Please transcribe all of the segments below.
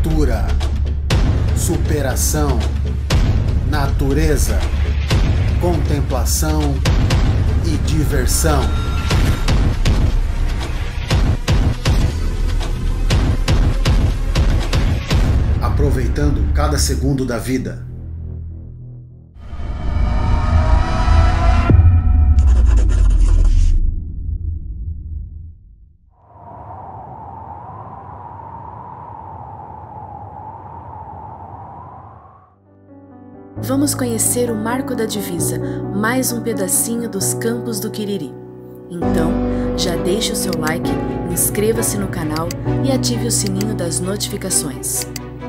aventura, superação, natureza, contemplação e diversão. Aproveitando cada segundo da vida. Vamos conhecer o Marco da Divisa, mais um pedacinho dos Campos do Quiriri. Então, já deixe o seu like, inscreva-se no canal e ative o sininho das notificações.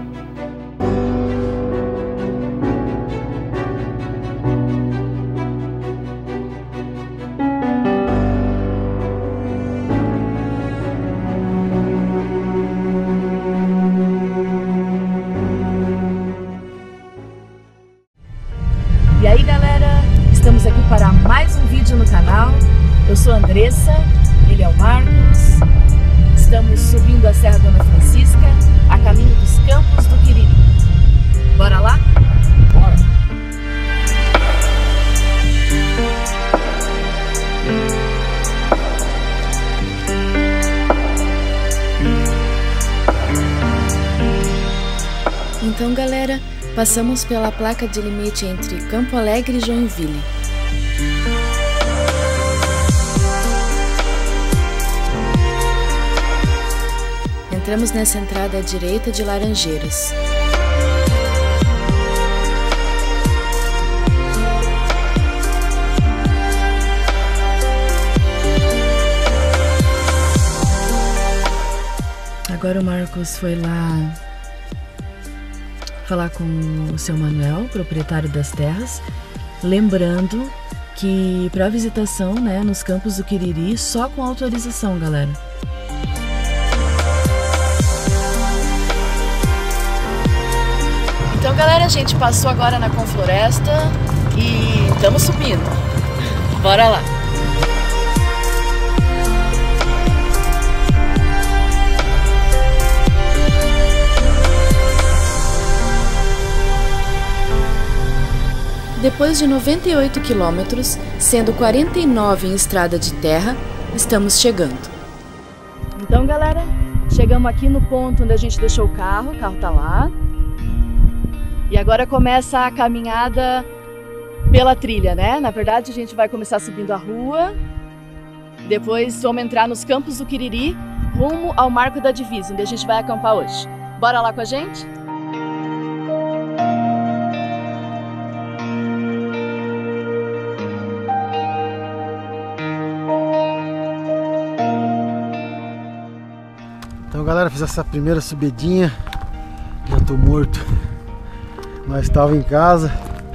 E aí galera, estamos aqui para mais um vídeo no canal. Eu sou a Andressa, ele é o Marcos. Estamos subindo a Serra Dona Francisca, a caminho dos Campos do Quiriri. Bora lá? Bora! Então galera, passamos pela placa de limite entre Campo Alegre e Joinville. Entramos nessa entrada à direita de Laranjeiras. Agora o Marcos foi lá falar com o seu Manuel, proprietário das terras, lembrando que para visitação, né, nos Campos do Quiriri, só com autorização, galera. Então, galera, a gente passou agora na Confloresta e estamos subindo. Bora lá! Depois de 98 quilômetros, sendo 49 em estrada de terra, estamos chegando. Então galera, chegamos aqui no ponto onde a gente deixou o carro tá lá. E agora começa a caminhada pela trilha, né? Na verdade a gente vai começar subindo a rua, depois vamos entrar nos Campos do Quiriri, rumo ao Marco da Divisa, onde a gente vai acampar hoje. Bora lá com a gente? Então galera, fiz essa primeira subidinha, já tô morto. Nós estávamos em casa,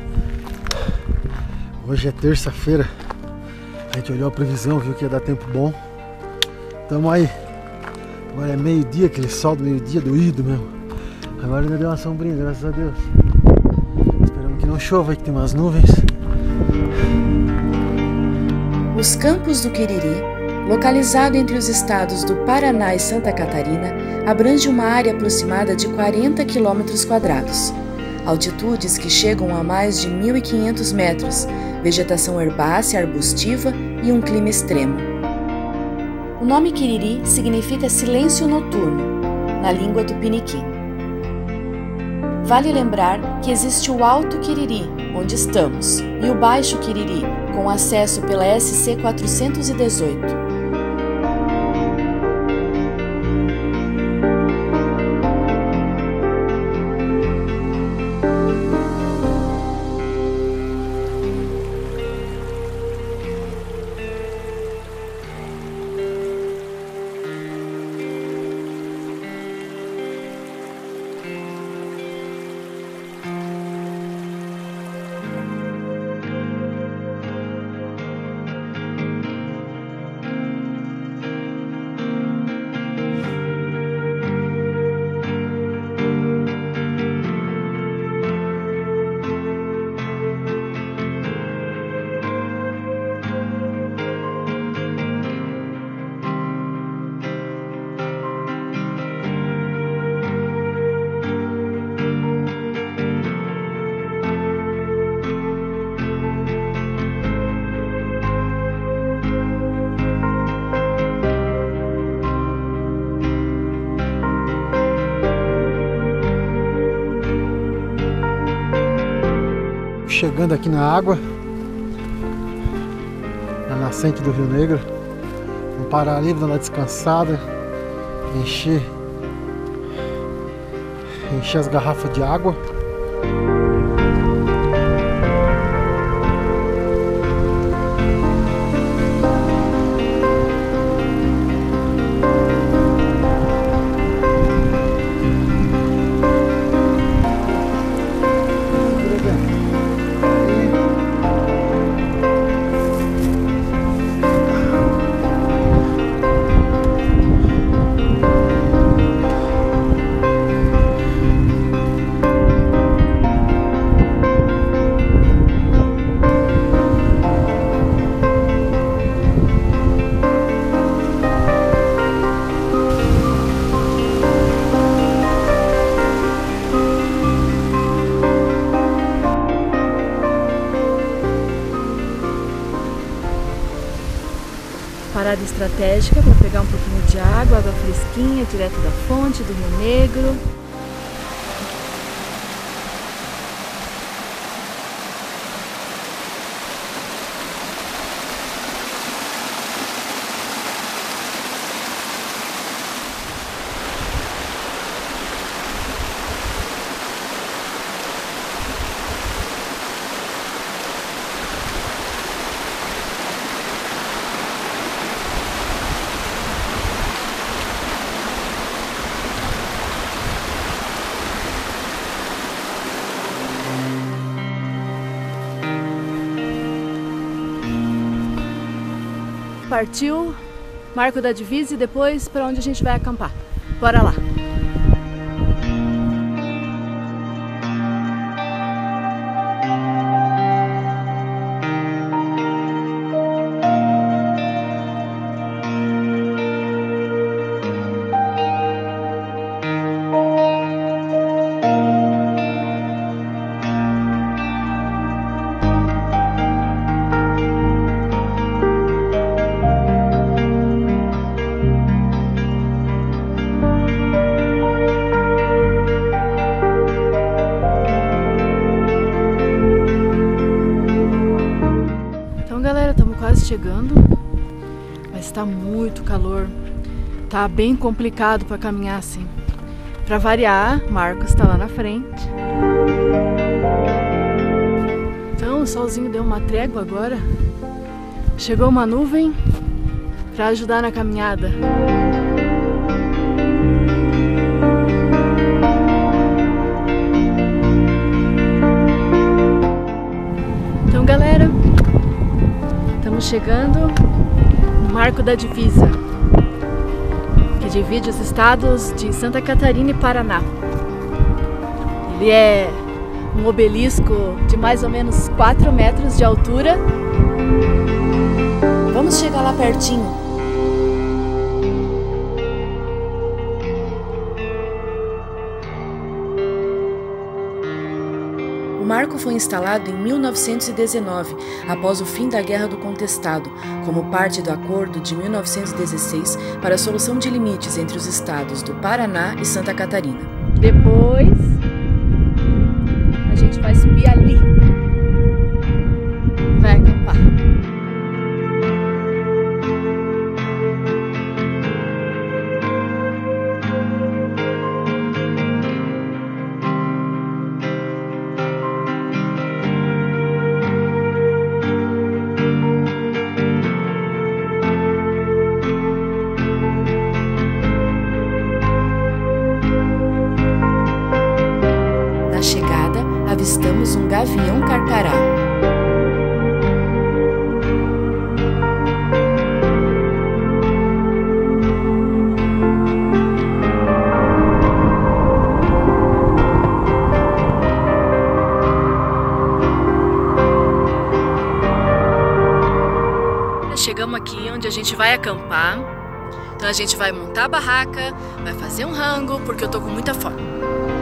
hoje é terça-feira, a gente olhou a previsão, viu que ia dar tempo bom. Tamo aí, agora é meio-dia, aquele sol do meio-dia doído mesmo. Agora ainda deu uma sombrinha, graças a Deus. Esperamos que não chova, que tem umas nuvens. Os Campos do Quiriri, localizado entre os estados do Paraná e Santa Catarina, abrange uma área aproximada de 40 km². Altitudes que chegam a mais de 1.500 metros, vegetação herbácea, arbustiva e um clima extremo. O nome Quiriri significa silêncio noturno, na língua tupiniquim. Vale lembrar que existe o Alto Quiriri, onde estamos, e o Baixo Quiriri, com acesso pela SC 418. chegando aqui na água, na nascente do Rio Negro. Vamos parar ali, dar uma descansada, encher as garrafas de água. Parada estratégica para pegar um pouquinho de água fresquinha, direto da fonte do Rio Negro. Partiu, marco da divisa e depois para onde a gente vai acampar. Bora lá! Galera, estamos quase chegando, mas está muito calor, tá bem complicado para caminhar assim. Para variar, Marcos está lá na frente. Então o solzinho deu uma trégua agora, chegou uma nuvem para ajudar na caminhada. Então galera, estamos chegando no Marco da Divisa, que divide os estados de Santa Catarina e Paraná. Ele é um obelisco de mais ou menos 4 metros de altura. Vamos chegar lá pertinho. O marco foi instalado em 1919, após o fim da Guerra do Contestado, como parte do Acordo de 1916 para a solução de limites entre os estados do Paraná e Santa Catarina. Depois, a gente vai subir ali. Vai acampar. Avistamos um gavião carcará. Chegamos aqui onde a gente vai acampar. Então a gente vai montar a barraca, vai fazer um rango, porque eu tô com muita fome.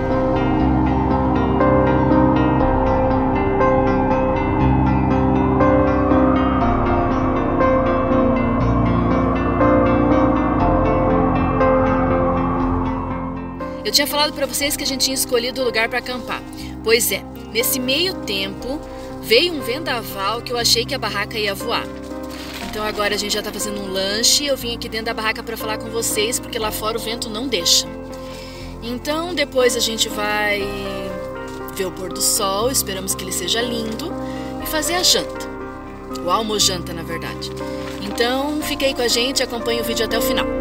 Eu tinha falado para vocês que a gente tinha escolhido o lugar para acampar. Pois é, nesse meio tempo, veio um vendaval que eu achei que a barraca ia voar. Então agora a gente já tá fazendo um lanche, eu vim aqui dentro da barraca para falar com vocês, porque lá fora o vento não deixa. Então depois a gente vai ver o pôr do sol, esperamos que ele seja lindo, e fazer a janta. O almojanta, na verdade. Então fique aí com a gente e acompanhe o vídeo até o final.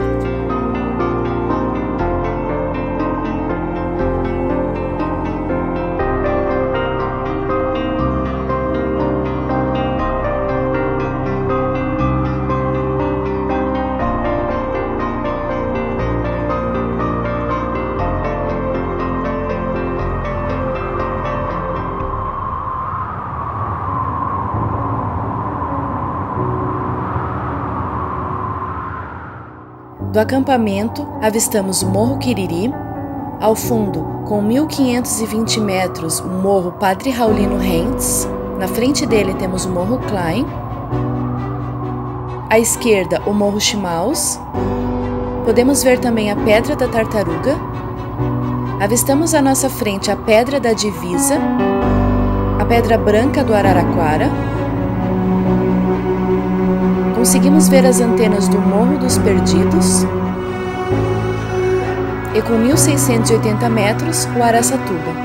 Do acampamento, avistamos o Morro Quiriri, ao fundo, com 1.520 metros, o Morro Padre Raulino Rentz, na frente dele temos o Morro Klein, à esquerda o Morro Chimaus, podemos ver também a Pedra da Tartaruga, avistamos à nossa frente a Pedra da Divisa, a Pedra Branca do Araraquara. Conseguimos ver as antenas do Morro dos Perdidos e com 1.680 metros o Araçatuba.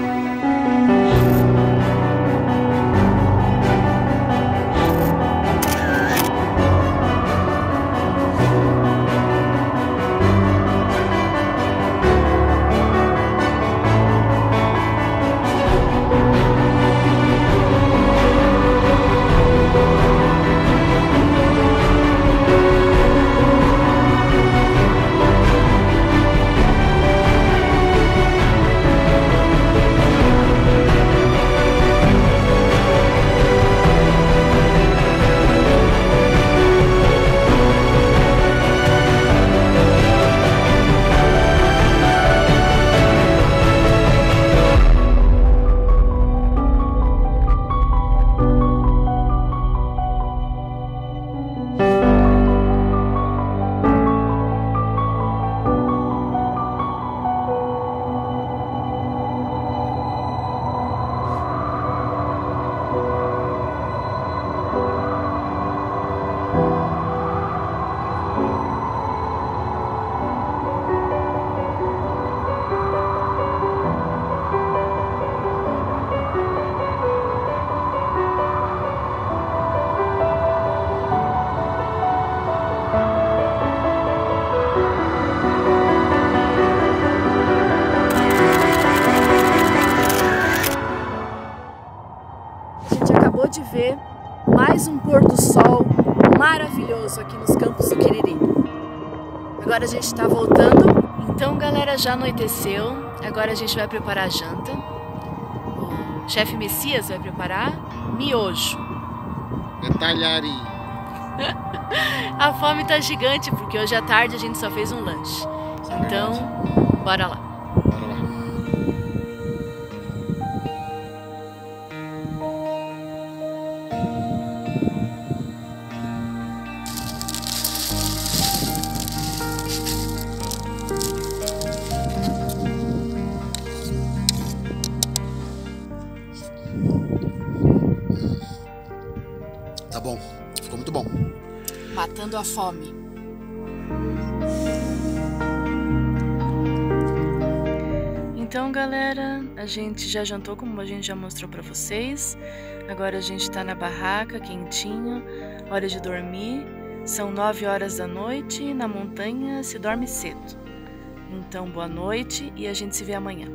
De ver mais um pôr do sol maravilhoso aqui nos Campos do Quiriri. Agora a gente está voltando. Então, galera, já anoiteceu. Agora a gente vai preparar a janta. O chefe Messias vai preparar miojo. Detalharia. A fome tá gigante porque hoje à tarde a gente só fez um lanche. Então, bora lá. Bora lá. Tá bom, ficou muito bom. Matando a fome. Então, galera, a gente já jantou, como a gente já mostrou pra vocês. Agora a gente tá na barraca, quentinho, hora de dormir. São 9 horas da noite e na montanha se dorme cedo. Então, boa noite e a gente se vê amanhã.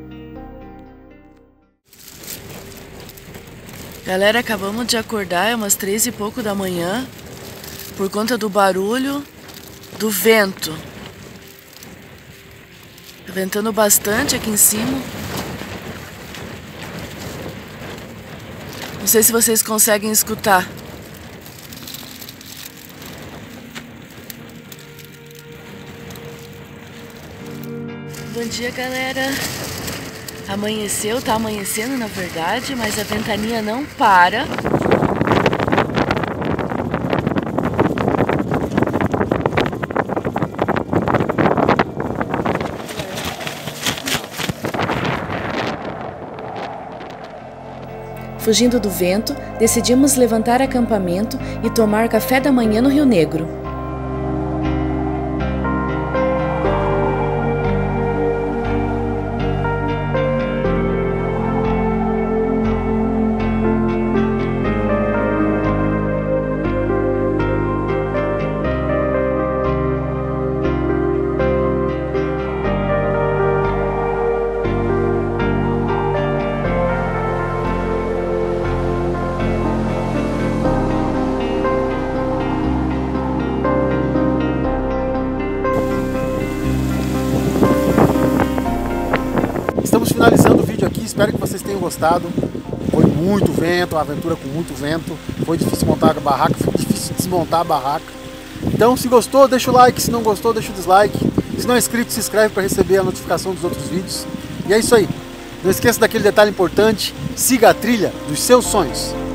Galera, acabamos de acordar, é umas 3 e pouco da manhã, por conta do barulho do vento. Tá ventando bastante aqui em cima. Não sei se vocês conseguem escutar. Bom dia, galera. Amanheceu, tá amanhecendo na verdade, mas a ventania não para. Fugindo do vento, decidimos levantar acampamento e tomar café da manhã no Rio Negro. Estamos finalizando o vídeo aqui, espero que vocês tenham gostado. Foi muito vento, uma aventura com muito vento. Foi difícil montar a barraca, foi difícil desmontar a barraca. Então, se gostou, deixa o like, se não gostou, deixa o dislike. Se não é inscrito, se inscreve para receber a notificação dos outros vídeos. E é isso aí. Não esqueça daquele detalhe importante, siga a trilha dos seus sonhos.